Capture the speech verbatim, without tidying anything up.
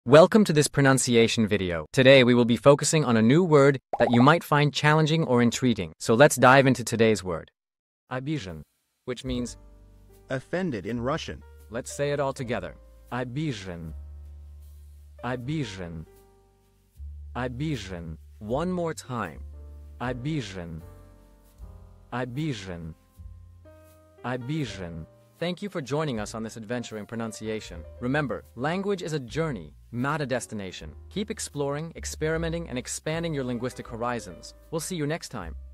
Welcome to this pronunciation video. Today we will be focusing on a new word that you might find challenging or intriguing. So let's dive into today's word. Обижен, which means offended in Russian. Let's say it all together. Обижен. Обижен. Обижен. One more time. Обижен. Обижен. Обижен. Thank you for joining us on this adventure in pronunciation. Remember, language is a journey, not a destination. Keep exploring, experimenting, and expanding your linguistic horizons. We'll see you next time.